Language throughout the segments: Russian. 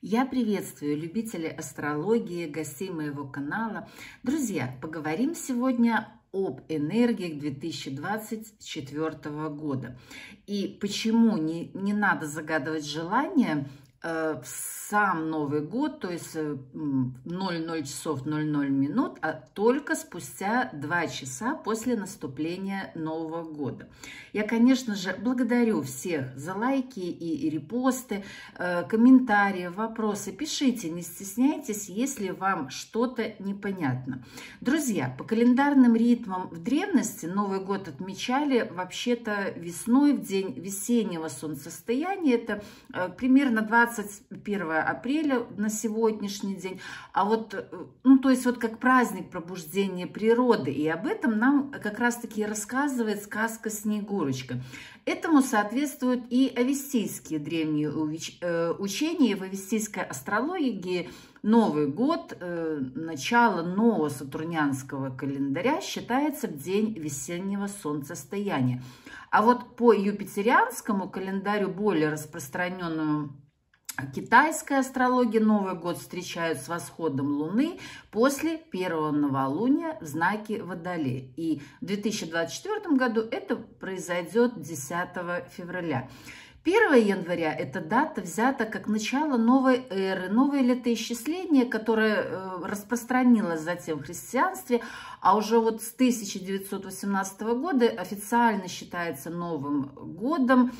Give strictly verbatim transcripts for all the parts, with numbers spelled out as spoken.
Я приветствую любителей астрологии, гостей моего канала. Друзья, поговорим сегодня об энергиях две тысячи двадцать четвёртого года. И почему не, не надо загадывать желания э, в сам Новый год, то есть э, ноль ноль часов ноль ноль минут, а только спустя два часа после наступления Нового года. Я, конечно же, благодарю всех за лайки и репосты, э, комментарии, вопросы. Пишите, не стесняйтесь, если вам что-то непонятно. Друзья, по календарным ритмам в древности Новый год отмечали вообще-то весной, в день весеннего солнцестояния. Это э, примерно двадцать первого апреля на сегодняшний день. А вот, ну, то есть вот как праздник пробуждения природы. И об этом нам как раз-таки рассказывает сказка «Снегурочка». Этому соответствуют и авестийские древние учения. В авестийской астрологии Новый год, начало нового сатурнианского календаря, считается в день весеннего солнцестояния. А вот по юпитерианскому календарю, более распространенному китайской астрологии, Новый год встречают с восходом Луны после первого новолуния в знаке Водолей. И в две тысячи двадцать четвёртом году это произойдет десятого февраля. первое января эта дата взята как начало новой эры, новое летоисчисление, которое распространилось затем в христианстве, а уже вот с тысяча девятьсот восемнадцатого года официально считается Новым годом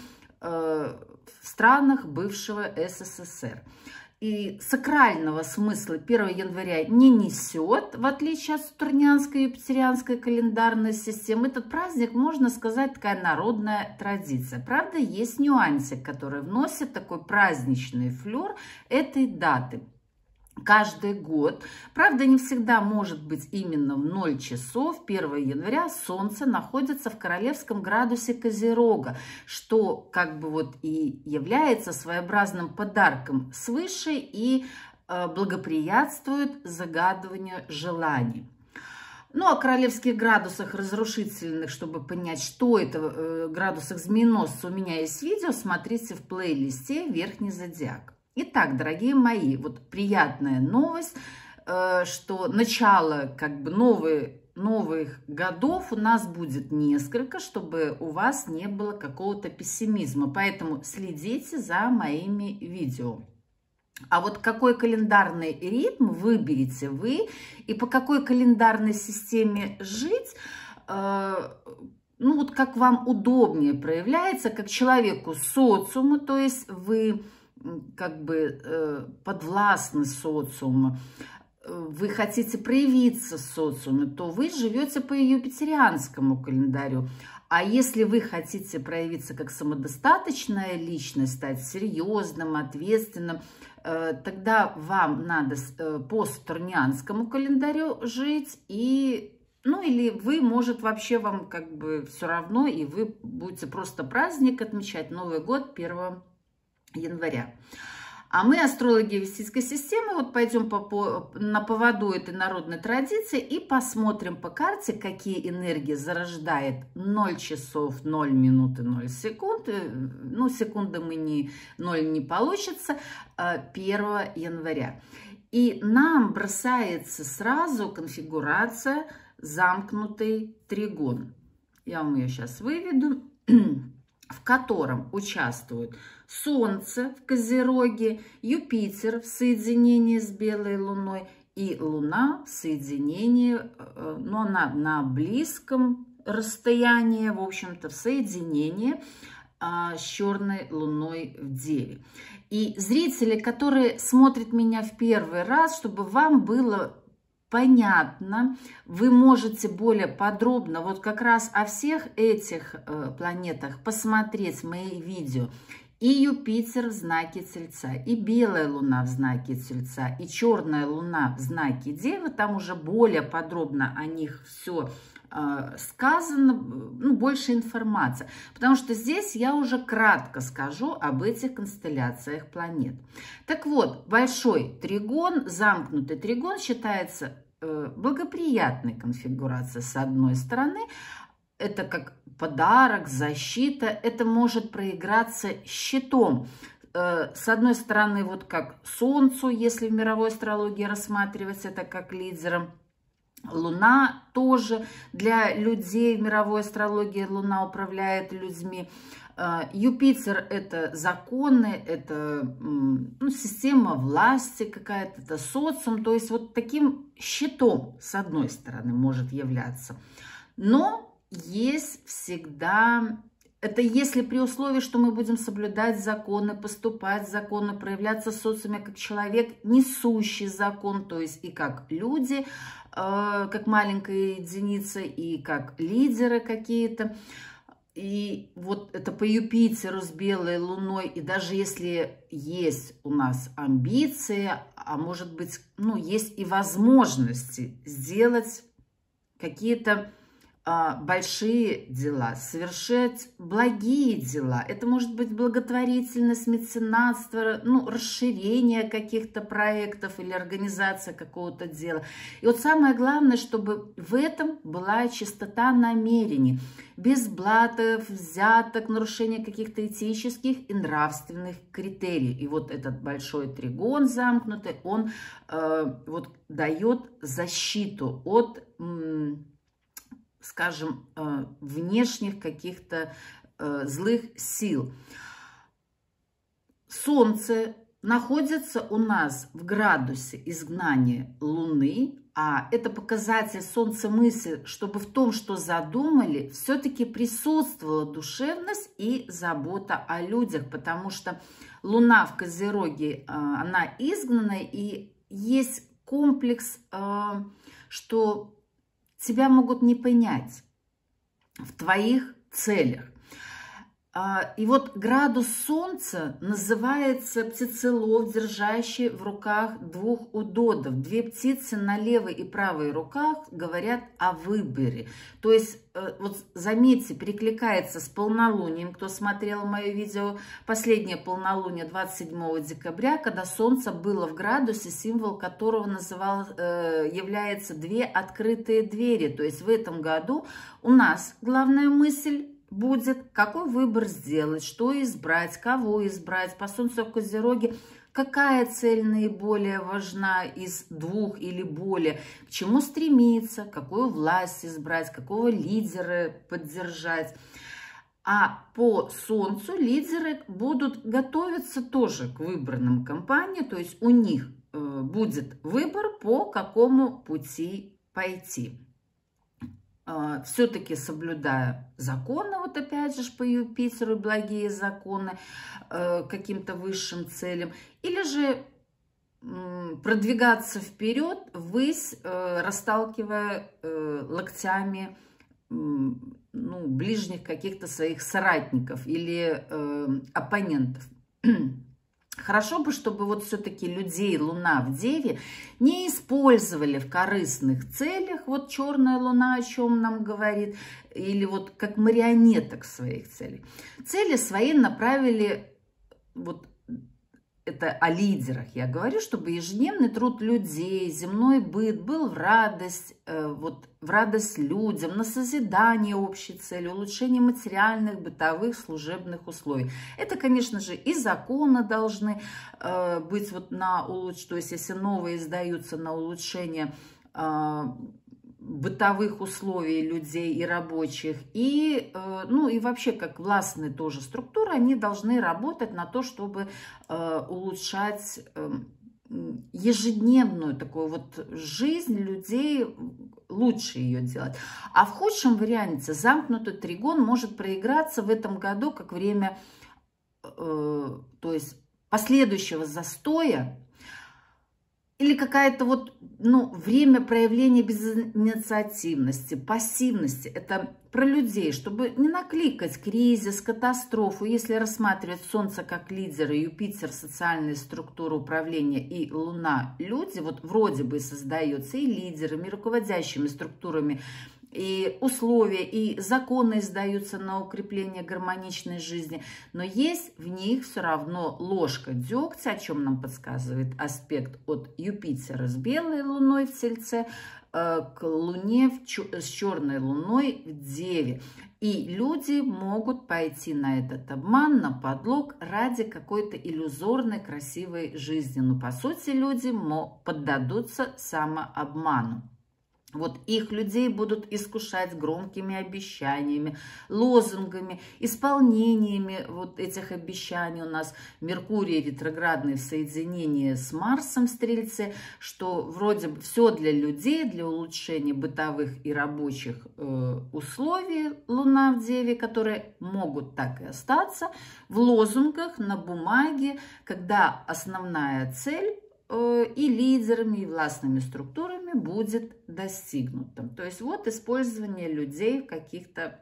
в странах бывшего СССР. И сакрального смысла первого января не несет, в отличие от сатурнианской и юпитерианской календарной системы. Этот праздник, можно сказать, такая народная традиция. Правда, есть нюансик, который вносит такой праздничный флер этой даты. Каждый год, правда, не всегда может быть именно в ноль часов первого января, Солнце находится в королевском градусе Козерога, что как бы вот и является своеобразным подарком свыше и э, благоприятствует загадыванию желаний. Ну, о королевских градусах разрушительных, чтобы понять, что это э, градусах змееносца, у меня есть видео, смотрите в плейлисте «Верхний зодиак». Итак, дорогие мои, вот приятная новость, что начало как бы новых, новых годов у нас будет несколько, чтобы у вас не было какого-то пессимизма. Поэтому следите за моими видео. А вот какой календарный ритм выберете вы и по какой календарной системе жить, ну вот как вам удобнее проявляется, как человеку социума, то есть вы как бы э, подвластны социуму, вы хотите проявиться в социуме, то вы живете по юпитерианскому календарю. А если вы хотите проявиться как самодостаточная личность, стать серьезным, ответственным, э, тогда вам надо э, по сатурнианскому календарю жить, и ну или вы, может, вообще вам как бы все равно, и вы будете просто праздник отмечать, Новый год первого января. А мы, астрологи авестийской системы, вот пойдем по, по, на поводу этой народной традиции и посмотрим по карте, какие энергии зарождает ноль часов ноль минут и ноль секунд. Ну, секунды мы не, ноль не получится, первого января. И нам бросается сразу конфигурация замкнутый тригон. Я вам ее сейчас выведу. В котором участвуют Солнце в Козероге, Юпитер в соединении с Белой Луной и Луна в соединении, ну, она на близком расстоянии, в общем-то, в соединении а, с Черной Луной в Деве. И зрители, которые смотрят меня в первый раз, чтобы вам было понятно, вы можете более подробно вот как раз о всех этих э, планетах посмотреть мои видео. И Юпитер в знаке Тельца, и Белая Луна в знаке Тельца, и Черная Луна в знаке Девы. Там уже более подробно о них все э, сказано, ну, больше информации. Потому что здесь я уже кратко скажу об этих констелляциях планет. Так вот, большой тригон, замкнутый тригон считается благоприятной конфигурацией с одной стороны. Это как подарок, защита. Это может проиграться щитом. с одной стороны, вот как Солнцу, если в мировой астрологии рассматривать это как лидером, Луна тоже для людей в мировой астрологии, Луна управляет людьми. Юпитер – это законы, это ну, система власти какая-то, это социум. То есть вот таким щитом, с одной стороны, может являться. Но есть всегда… Это если при условии, что мы будем соблюдать законы, поступать законы, проявляться в социуме как человек, несущий закон, то есть и как люди, э, как маленькая единица, и как лидеры какие-то. И вот это по Юпитеру с белой луной, и даже если есть у нас амбиции, а может быть, ну, есть и возможности сделать какие-то большие дела, совершать благие дела. Это может быть благотворительность, меценатство, ну, расширение каких-то проектов или организация какого-то дела. И вот самое главное, чтобы в этом была чистота намерений, без блатов, взяток, нарушения каких-то этических и нравственных критерий. И вот этот большой тригон замкнутый, он э, вот дает защиту от скажем, внешних каких-то злых сил. Солнце находится у нас в градусе изгнания Луны, а это показатель солнцемыслия, чтобы в том, что задумали, все-таки присутствовала душевность и забота о людях, потому что Луна в Козероге, она изгнана, и есть комплекс, что тебя могут не понять в твоих целях. И вот градус Солнца называется птицелов, держащий в руках двух удодов. Две птицы на левой и правой руках говорят о выборе. То есть, вот заметьте, перекликается с полнолунием. Кто смотрел мое видео, последнее полнолуние двадцать седьмого декабря, когда Солнце было в градусе, символ которого называл, является две открытые двери. То есть в этом году у нас главная мысль будет, какой выбор сделать, что избрать, кого избрать. По Солнцу в Козероге какая цель наиболее важна из двух или более, к чему стремиться, какую власть избрать, какого лидера поддержать. А по Солнцу лидеры будут готовиться тоже к выборным кампаниям, то есть у них будет выбор, по какому пути пойти. Все-таки соблюдая законы, вот опять же по Юпитеру, благие законы, каким-то высшим целям, или же продвигаться вперед, ввысь, расталкивая локтями ну, ближних каких-то своих соратников или оппонентов. Хорошо бы, чтобы вот все-таки людей Луна в Деве не использовали в корыстных целях, вот черная Луна о чем нам говорит, или вот как марионеток своих целей. Цели свои направили, вот это о лидерах я говорю, чтобы ежедневный труд людей, земной быт был в радость, вот в радость людям, на созидание общей цели, улучшение материальных, бытовых, служебных условий. Это, конечно же, и законы должны э, быть вот на улучшение, то есть если новые издаются на улучшение э, бытовых условий людей и рабочих, и, э, ну, и вообще как властные тоже структуры, они должны работать на то, чтобы э, улучшать э, ежедневную такую вот жизнь людей, лучше ее делать. А в худшем варианте замкнутый тригон может проиграться в этом году как время, э, то есть последующего застоя, или какая-то вот, ну, время проявления безинициативности, пассивности. Это про людей, чтобы не накликать кризис, катастрофу. Если рассматривать Солнце как лидера, Юпитер, социальные структуры управления, и Луна, люди, вот вроде бы создаются и лидерами, и руководящими структурами и условия, и законы издаются на укрепление гармоничной жизни, но есть в них все равно ложка дегтя, о чем нам подсказывает аспект от Юпитера с белой луной в Тельце к Луне с черной луной в Деве. И люди могут пойти на этот обман, на подлог ради какой-то иллюзорной красивой жизни. Но по сути люди поддадутся самообману. Вот их людей будут искушать громкими обещаниями, лозунгами, исполнениями вот этих обещаний. У нас Меркурий ретроградный в соединении с Марсом в Стрельце, что вроде бы все для людей, для улучшения бытовых и рабочих э, условий Луна в Деве, которые могут так и остаться в лозунгах, на бумаге, когда основная цель и лидерами, и властными структурами будет достигнуто. То есть вот использование людей в каких-то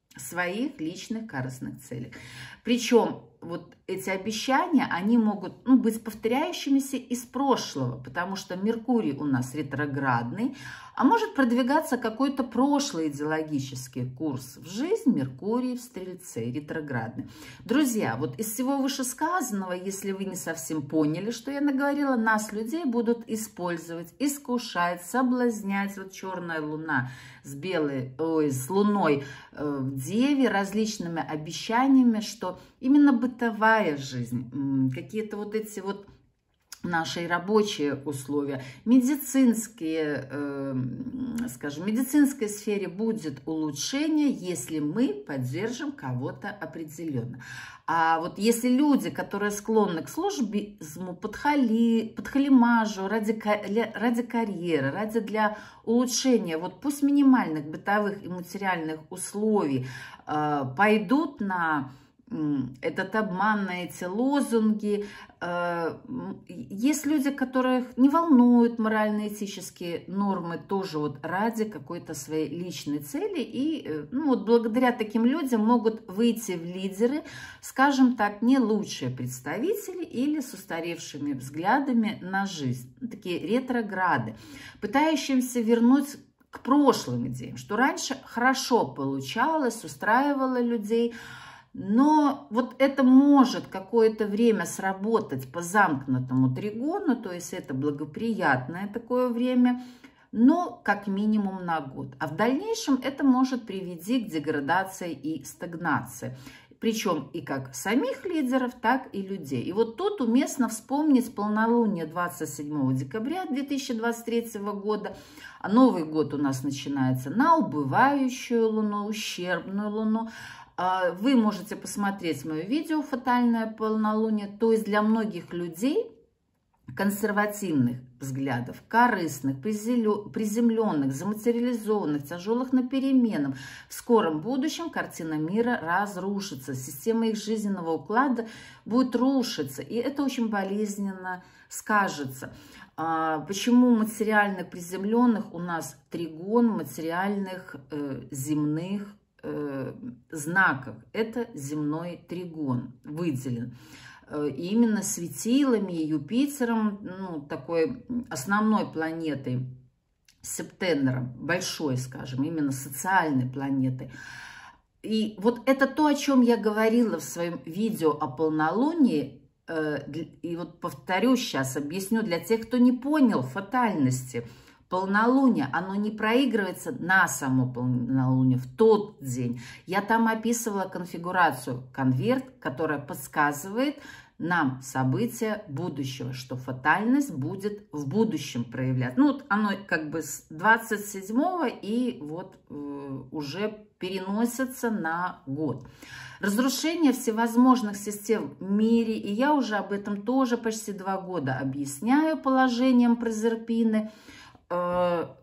своих личных корыстных целях. Причем вот эти обещания, они могут ну, быть повторяющимися из прошлого, потому что Меркурий у нас ретроградный, а может продвигаться какой-то прошлый идеологический курс в жизнь. Меркурий в Стрельце, ретроградный. Друзья, вот из всего вышесказанного, если вы не совсем поняли, что я наговорила, нас, людей, будут использовать, искушать, соблазнять. Вот черная луна с белой, ой, с луной в Деве, различными обещаниями, что именно бытовая жизнь, какие-то вот эти вот наши рабочие условия, медицинские, э, скажем, в медицинской сфере будет улучшение, если мы поддержим кого-то определенно. А вот если люди, которые склонны к службизму, подхали, подхалимажу, ради, ради карьеры, ради для улучшения, вот пусть минимальных бытовых и материальных условий, э, пойдут на этот обман, на эти лозунги. Есть люди, которых не волнуют морально-этические нормы, тоже вот ради какой-то своей личной цели. И ну, вот благодаря таким людям могут выйти в лидеры, скажем так, не лучшие представители или с устаревшими взглядами на жизнь. Такие ретрограды, пытающиеся вернуть к прошлым идеям, что раньше хорошо получалось, устраивало людей. Но вот это может какое-то время сработать по замкнутому тригону, то есть это благоприятное такое время, но как минимум на год. А в дальнейшем это может привести к деградации и стагнации. Причем и как самих лидеров, так и людей. И вот тут уместно вспомнить полнолуние двадцать седьмого декабря две тысячи двадцать третьего года. А Новый год у нас начинается на убывающую луну, ущербную луну. Вы можете посмотреть мое видео «Фатальное полнолуние». То есть для многих людей консервативных взглядов, корыстных, приземленных, заматериализованных, тяжелых на переменам, в скором будущем картина мира разрушится. Система их жизненного уклада будет рушиться. И это очень болезненно скажется. Почему материальных приземленных у нас тригон материальных э, земных знаков? Это земной тригон выделен. И именно светилами и Юпитером, ну, такой основной планетой, Септенером, большой, скажем, именно социальной планетой. И вот это то, о чем я говорила в своем видео о полнолунии. И вот повторю сейчас, объясню для тех, кто не понял фатальности. Полнолуние, оно не проигрывается на само полнолуние в тот день. Я там описывала конфигурацию конверт, которая подсказывает нам события будущего, что фатальность будет в будущем проявляться. Ну, вот оно как бы с двадцать седьмого и вот э, уже переносится на год. Разрушение всевозможных систем в мире, и я уже об этом тоже почти два года объясняю положением Прозерпины в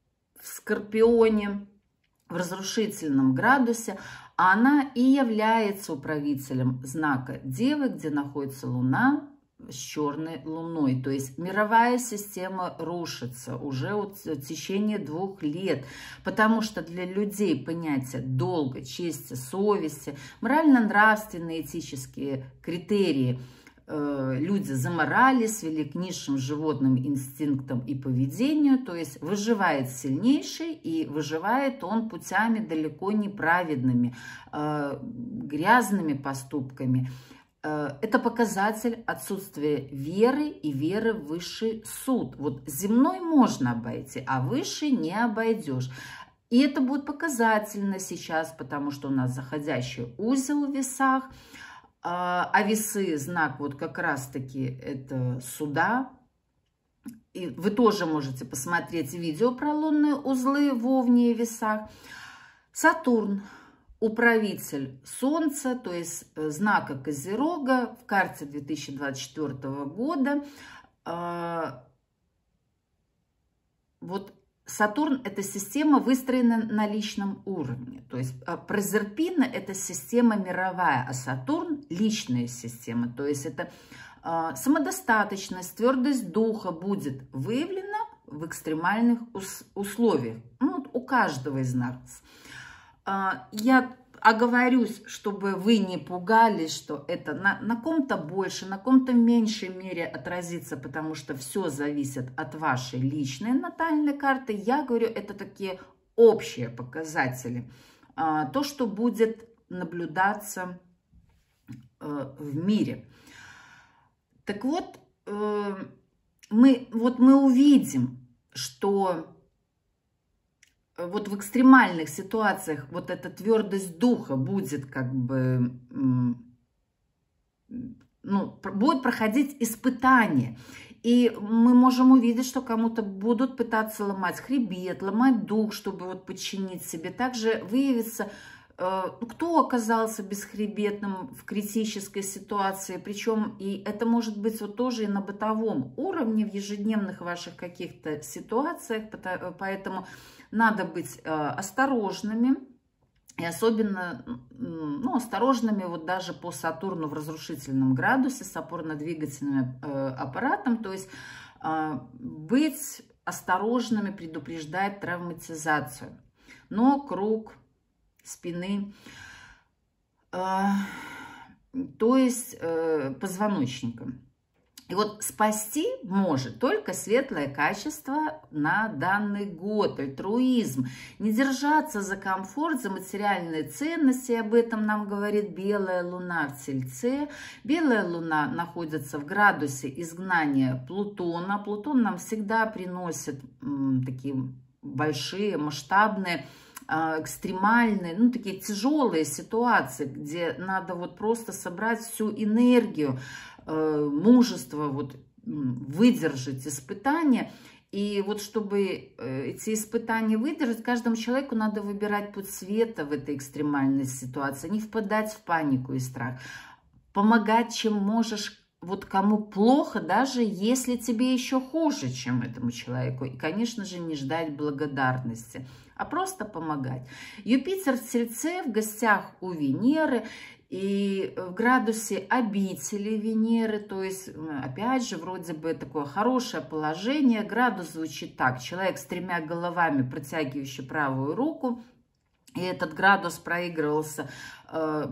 Скорпионе, в разрушительном градусе, она и является управителем знака Девы, где находится Луна с черной луной. То есть мировая система рушится уже вот в течение двух лет, потому что для людей понятие долга, чести, совести, морально-нравственные этические критерии люди заморались, свели к низшим животным инстинктам и поведению, то есть выживает сильнейший, и выживает он путями далеко не праведными, грязными поступками. Это показатель отсутствия веры и веры в высший суд. Вот земной можно обойти, а высший не обойдешь. И это будет показательно сейчас, потому что у нас заходящий узел в весах, а весы знак вот как раз-таки это суда. И вы тоже можете посмотреть видео про лунные узлы в Овне и весах. Сатурн, управитель Солнца, то есть знака Козерога в карте две тысячи двадцать четвёртого года. Вот Сатурн – это система, выстроена на личном уровне. То есть Прозерпина – это система мировая, а Сатурн – личная система. То есть это э, самодостаточность, твердость духа будет выявлена в экстремальных ус условиях. Ну, вот у каждого из нас. Э, я оговорюсь, чтобы вы не пугались, что это на, на ком-то больше, на ком-то в меньшей мере отразится, потому что все зависит от вашей личной натальной карты. Я говорю, это такие общие показатели. А, то, что будет наблюдаться а, в мире. Так вот, э, мы, вот мы увидим, что вот в экстремальных ситуациях вот эта твердость духа будет как бы, ну, будет проходить испытание. И мы можем увидеть, что кому-то будут пытаться ломать хребет, ломать дух, чтобы вот подчинить себе. Также выявится, кто оказался бесхребетным в критической ситуации. Причем и это может быть вот тоже и на бытовом уровне, в ежедневных ваших каких-то ситуациях. Поэтому надо быть э, осторожными, и особенно ну, осторожными вот даже по Сатурну в разрушительном градусе с опорно-двигательным э, аппаратом, то есть э, быть осторожными, предупреждать травматизацию. Но круг спины, э, то есть э, позвоночника. И вот спасти может только светлое качество на данный год, альтруизм. Не держаться за комфорт, за материальные ценности. Об этом нам говорит белая луна в Тельце. Белая луна находится в градусе изгнания Плутона. Плутон нам всегда приносит м, такие большие, масштабные, экстремальные, ну, такие тяжелые ситуации, где надо вот просто собрать всю энергию, мужество, вот, выдержать испытания. И вот чтобы эти испытания выдержать, каждому человеку надо выбирать путь света в этой экстремальной ситуации, не впадать в панику и страх, помогать, чем можешь, вот кому плохо, даже если тебе еще хуже, чем этому человеку. И, конечно же, не ждать благодарности, а просто помогать. Юпитер в Тельце, в гостях у Венеры, и в градусе обители Венеры, то есть, опять же, вроде бы такое хорошее положение. Градус звучит так: человек с тремя головами, протягивающий правую руку. И этот градус проигрывался э,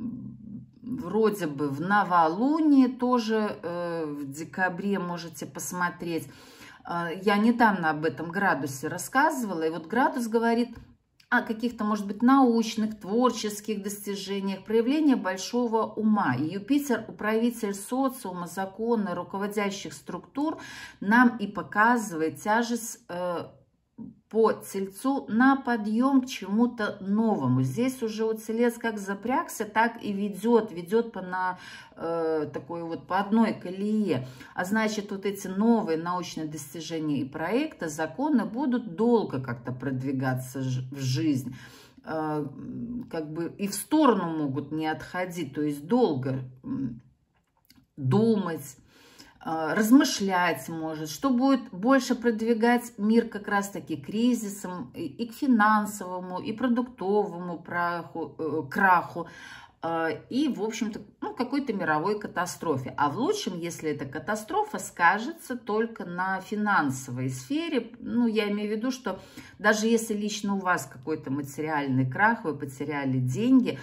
вроде бы в новолуние, тоже э, в декабре можете посмотреть. Э, я недавно об этом градусе рассказывала, и вот градус говорит о каких-то, может быть, научных, творческих достижениях, проявления большого ума. И Юпитер, управитель социума, закона, руководящих структур, нам и показывает тяжесть э, по Тельцу на подъем к чему-то новому. Здесь уже вот Телец как запрягся, так и ведет, ведет по, на, э, такой вот, по одной колее. А значит, вот эти новые научные достижения и проекты, законы будут долго как-то продвигаться в жизнь. Э, как бы и в сторону могут не отходить, то есть долго думать, размышлять может, что будет больше продвигать мир как раз-таки кризисом и к финансовому, и продуктовому праху, э, краху, э, и, в общем-то, ну, какой-то мировой катастрофе. А в лучшем, если эта катастрофа скажется только на финансовой сфере, ну, я имею в виду, что даже если лично у вас какой-то материальный крах, вы потеряли деньги,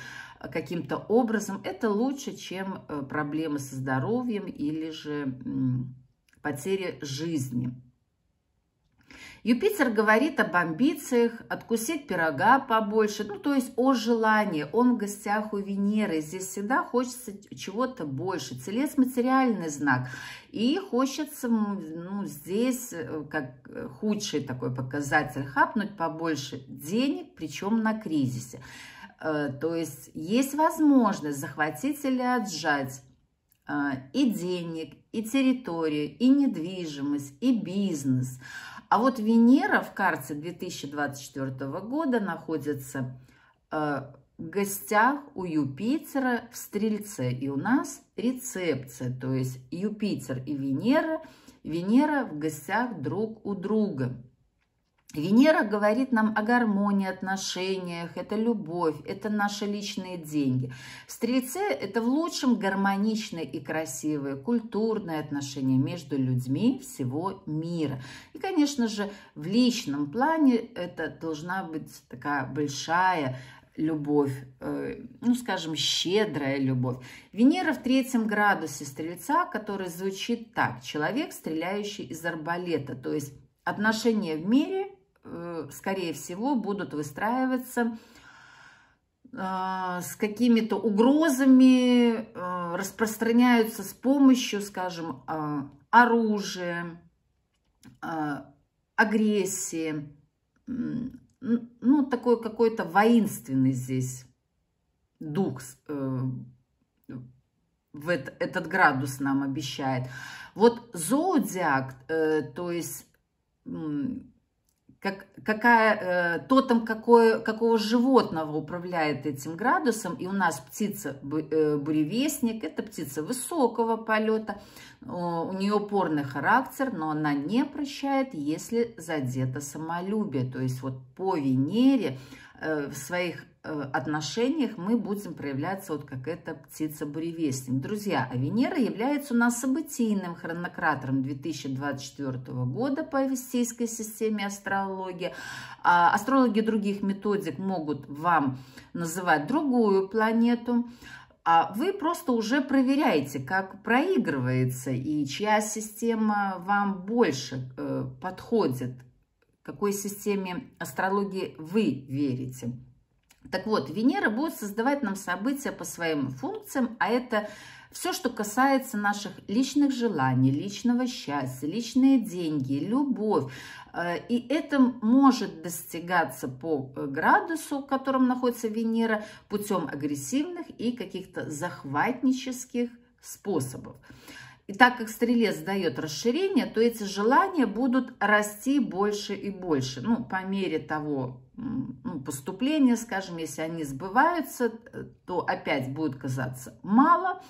каким-то образом, это лучше, чем проблемы со здоровьем или же потери жизни. Юпитер говорит об амбициях, откусить пирога побольше, ну, то есть о желании. Он в гостях у Венеры, здесь всегда хочется чего-то больше. Телец – материальный знак, и хочется, ну, здесь, как худший такой показатель, хапнуть побольше денег, причем на кризисе. То есть есть возможность захватить или отжать и денег, и территорию, и недвижимость, и бизнес. А вот Венера в карте две тысячи двадцать четвёртого года находится э, в гостях у Юпитера в Стрельце. И у нас рецепция, то есть Юпитер и Венера, Венера в гостях друг у друга. Венера говорит нам о гармонии, отношениях, это любовь, это наши личные деньги. В Стрельце это в лучшем гармоничные и красивые культурные отношения между людьми всего мира. И, конечно же, в личном плане это должна быть такая большая любовь, ну, скажем, щедрая любовь. Венера в третьем градусе Стрельца, который звучит так: человек, стреляющий из арбалета, то есть отношения в мире, скорее всего, будут выстраиваться э, с какими-то угрозами, э, распространяются с помощью, скажем, э, оружия, э, агрессии. Ну, такой какой-то воинственный здесь дух э, в это, этот градус нам обещает. Вот зодиак, э, то есть... Как, какая, э, тотем какое, какого животного управляет этим градусом. И у нас птица э, буревестник, это птица высокого полета, э, у нее упорный характер, но она не прощает, если задето самолюбие. То есть вот по Венере э, в своих э, отношениях мы будем проявляться вот как эта птица буревестник. Друзья, а Венера является у нас событийным хронократором две тысячи двадцать четвёртого года по Вестейской системе астрологии. А астрологи других методик могут вам называть другую планету, а вы просто уже проверяете, как проигрывается и чья система вам больше э, подходит, какой системе астрологии вы верите. Так вот, Венера будет создавать нам события по своим функциям, а это все, что касается наших личных желаний, личного счастья, личные деньги, любовь. И это может достигаться по градусу, в котором находится Венера, путем агрессивных и каких-то захватнических способов. И так как Стрелец дает расширение, то эти желания будут расти больше и больше. Ну, по мере того, ну, поступления, скажем, если они сбываются, то опять будет казаться мало,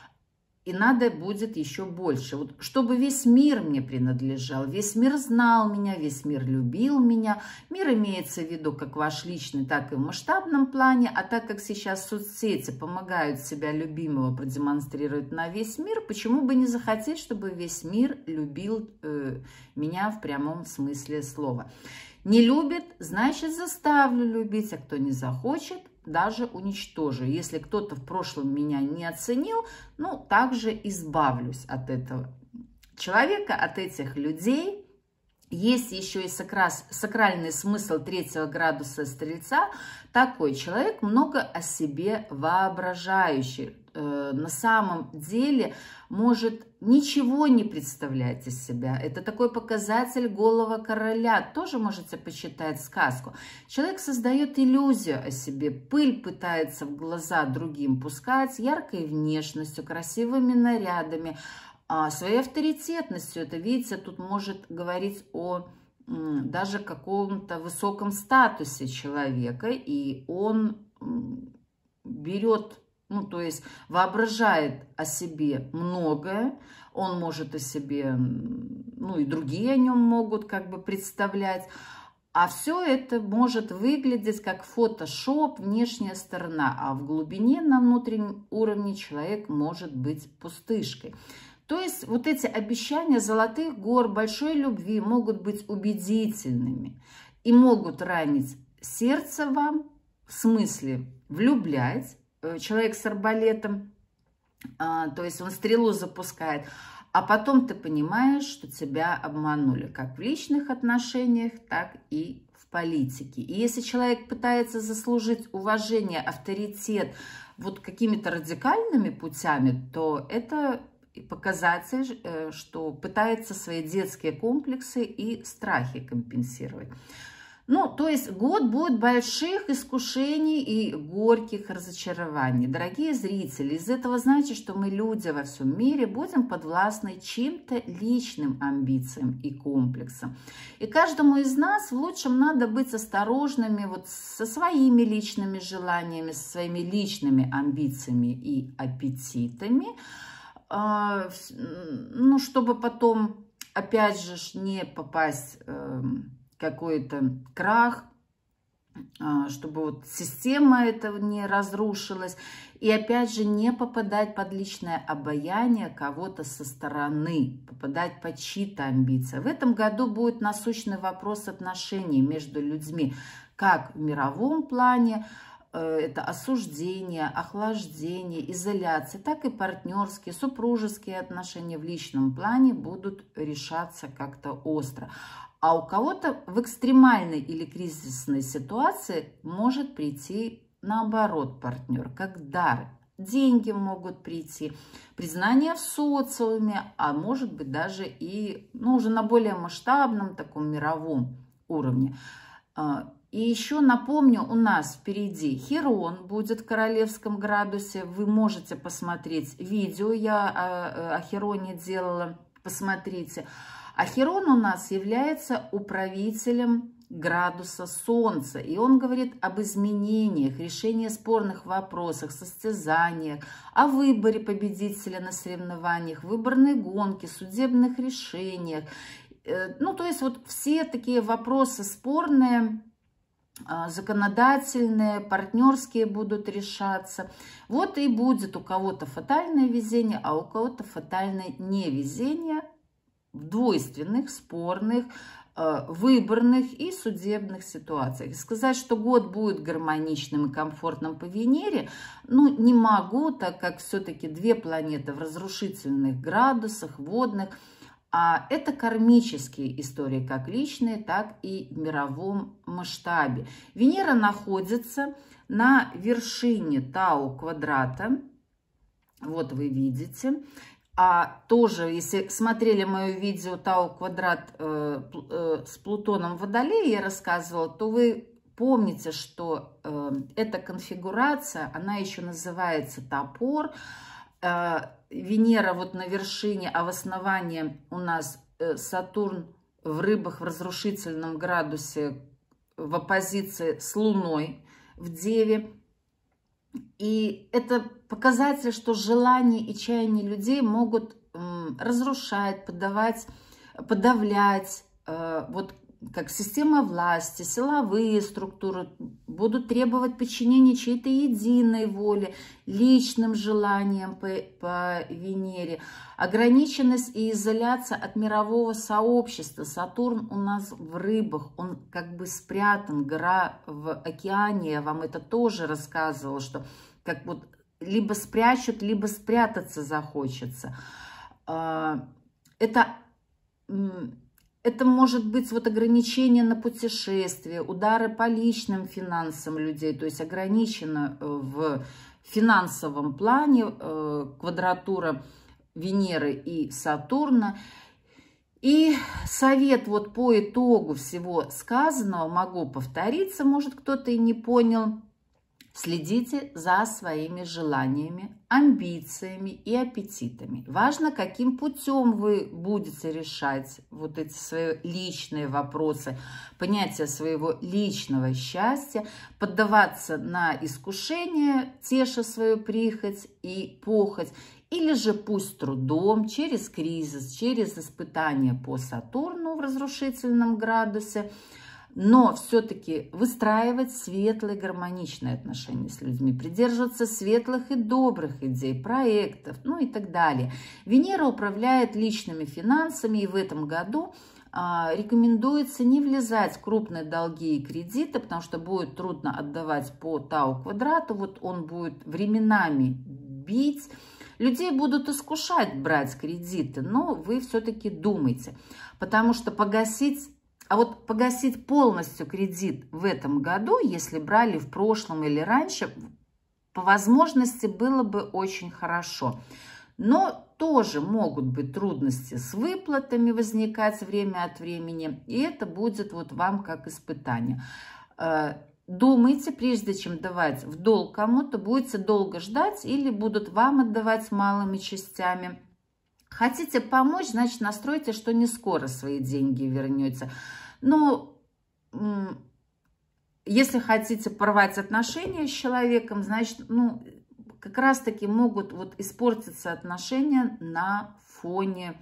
и надо будет еще больше. Вот, чтобы весь мир мне принадлежал, весь мир знал меня, весь мир любил меня. Мир имеется в виду как ваш личный, так и в масштабном плане. А так как сейчас соцсети помогают себя любимого продемонстрировать на весь мир, почему бы не захотеть, чтобы весь мир любил э, меня в прямом смысле слова. Не любит, значит, заставлю любить, а кто не захочет, даже уничтожу. Если кто-то в прошлом меня не оценил, ну, также избавлюсь от этого человека, от этих людей. Есть еще и сакральный смысл третьего градуса Стрельца. Такой человек много о себе воображающий. На самом деле может ничего не представлять из себя. Это такой показатель голого короля. Тоже можете почитать сказку. Человек создает иллюзию о себе. Пыль пытается в глаза другим пускать яркой внешностью, красивыми нарядами, своей авторитетностью. Это, видите, тут может говорить о даже каком-то высоком статусе человека. И он берет... Ну, то есть воображает о себе многое, он может о себе, ну, и другие о нем могут как бы представлять. А все это может выглядеть как фотошоп, внешняя сторона, а в глубине, на внутреннем уровне человек может быть пустышкой. То есть вот эти обещания золотых гор, большой любви могут быть убедительными и могут ранить сердце вам, в смысле влюблять, человек с арбалетом, то есть он стрелу запускает, а потом ты понимаешь, что тебя обманули, как в личных отношениях, так и в политике. И если человек пытается заслужить уважение, авторитет вот какими-то радикальными путями, то это показатель, что пытается свои детские комплексы и страхи компенсировать. Ну, то есть год будет больших искушений и горьких разочарований. Дорогие зрители, из этого значит, что мы, люди во всем мире, будем подвластны чьим-то личным амбициям и комплексам. И каждому из нас в лучшем надо быть осторожными вот со своими личными желаниями, со своими личными амбициями и аппетитами, ну, чтобы потом, опять же, не попасть какой-то крах, чтобы вот система эта не разрушилась, и опять же не попадать под личное обаяние кого-то со стороны, попадать под чьи-то амбиции. В этом году будет насущный вопрос отношений между людьми, как в мировом плане, это осуждение, охлаждение, изоляция, так и партнерские, супружеские отношения в личном плане будут решаться как-то остро. А у кого-то в экстремальной или кризисной ситуации может прийти наоборот партнер, как дар. Деньги могут прийти, признание в социуме, а может быть даже и, ну, уже на более масштабном таком мировом уровне. И еще напомню, у нас впереди Хирон будет в королевском градусе. Вы можете посмотреть видео, я о, о Хироне делала, посмотрите. А Хирон у нас является управителем градуса Солнца. И он говорит об изменениях, решении спорных вопросов, состязаниях, о выборе победителя на соревнованиях, выборной гонке, судебных решениях. Ну, то есть вот все такие вопросы спорные, законодательные, партнерские будут решаться. Вот и будет у кого-то фатальное везение, а у кого-то фатальное невезение в двойственных, спорных, выборных и судебных ситуациях. Сказать, что год будет гармоничным и комфортным по Венере, ну, не могу, так как все-таки две планеты в разрушительных градусах, водных, а это кармические истории, как личные, так и в мировом масштабе. Венера находится на вершине Тау квадрата, вот вы видите. А тоже, если смотрели мое видео Тау квадрат э, э, с Плутоном в Водолее, я рассказывала, то вы помните, что э, эта конфигурация, она еще называется топор. Э, Венера вот на вершине, а в основании у нас э, Сатурн в Рыбах в разрушительном градусе в оппозиции с Луной в Деве. И это показатель, что желания и чаяния людей могут м, разрушать, подавать, подавлять, э, вот как система власти, силовые структуры будут требовать подчинения чьей-то единой воле, личным желаниям по, по Венере. Ограниченность и изоляция от мирового сообщества. Сатурн у нас в Рыбах, он как бы спрятан, гора в океане. Я вам это тоже рассказывала, что как вот либо спрячут, либо спрятаться захочется. Это... Это может быть вот ограничение на путешествия, удары по личным финансам людей, то есть ограничено в финансовом плане квадратура Венеры и Сатурна. И совет вот по итогу всего сказанного, могу повториться, может кто-то и не понял. Следите за своими желаниями, амбициями и аппетитами. Важно, каким путем вы будете решать вот эти свои личные вопросы, понятие своего личного счастья, поддаваться на искушение, теша свою прихоть и похоть, или же пусть трудом, через кризис, через испытания по Сатурну в разрушительном градусе, но все-таки выстраивать светлые, гармоничные отношения с людьми, придерживаться светлых и добрых идей, проектов, ну и так далее. Венера управляет личными финансами, и в этом году а, рекомендуется не влезать в крупные долги и кредиты, потому что будет трудно отдавать по Тау квадрату, вот он будет временами бить. Людей будут искушать брать кредиты, но вы все-таки думайте, потому что погасить, а вот погасить полностью кредит в этом году, если брали в прошлом или раньше, по возможности было бы очень хорошо. Но тоже могут быть трудности с выплатами возникать время от времени, и это будет вот вам как испытание. Думайте, прежде чем давать в долг кому-то, будете долго ждать или будут вам отдавать малыми частями. Хотите помочь, значит, настройте, что не скоро свои деньги вернете. Но если хотите порвать отношения с человеком, значит, ну, как раз-таки могут вот испортиться отношения на фоне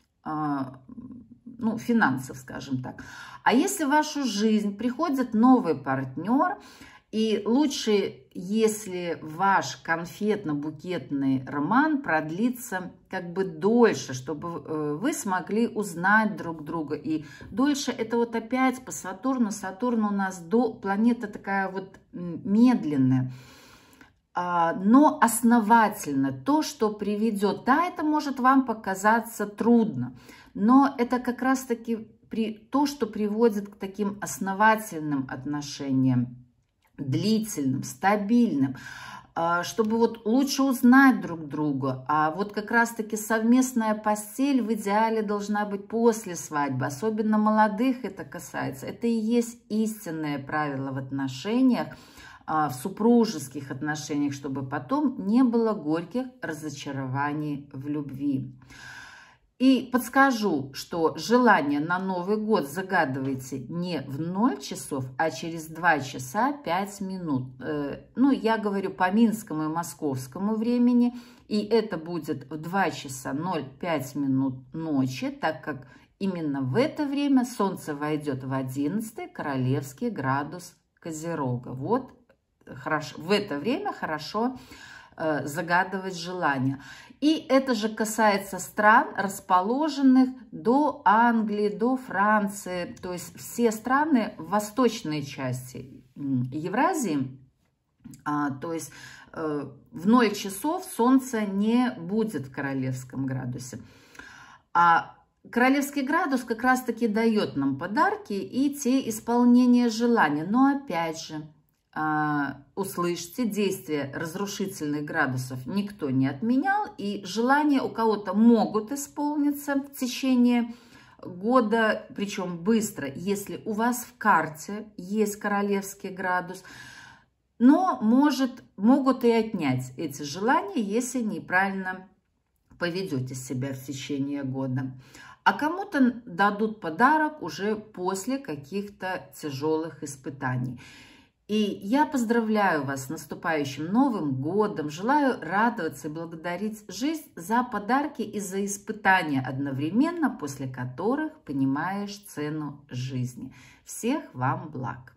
ну, финансов, скажем так. А если в вашу жизнь приходит новый партнер, и лучше, если ваш конфетно-букетный роман продлится как бы дольше, чтобы вы смогли узнать друг друга. И дольше это вот опять по Сатурну. Сатурн у нас до, планета такая вот медленная, но основательно. То, что приведет, да, это может вам показаться трудно, но это как раз-таки при, то, что приводит к таким основательным отношениям, длительным, стабильным, чтобы вот лучше узнать друг друга. А вот как раз-таки совместная постель в идеале должна быть после свадьбы. Особенно молодых это касается. Это и есть истинное правило в отношениях, в супружеских отношениях, чтобы потом не было горьких разочарований в любви. И подскажу, что желание на Новый год загадывайте не в ноль часов, а через два часа пять минут. Ну, я говорю по минскому и московскому времени, и это будет в два часа ноль пять минут ночи, так как именно в это время Солнце войдет в одиннадцатый королевский градус Козерога. Вот, хорошо, в это время хорошо э, загадывать желания. И это же касается стран, расположенных до Англии, до Франции, то есть все страны в восточной части Евразии, а, то есть э, в ноль часов Солнце не будет в королевском градусе. А королевский градус как раз-таки дает нам подарки и те исполнения желаний. Но опять же, услышьте, действие разрушительных градусов никто не отменял, и желания у кого-то могут исполниться в течение года, причем быстро, если у вас в карте есть королевский градус, но может, могут и отнять эти желания, если неправильно поведете себя в течение года. А кому-то дадут подарок уже после каких-то тяжелых испытаний. И я поздравляю вас с наступающим Новым годом, желаю радоваться и благодарить жизнь за подарки и за испытания одновременно, после которых понимаешь цену жизни. Всех вам благ!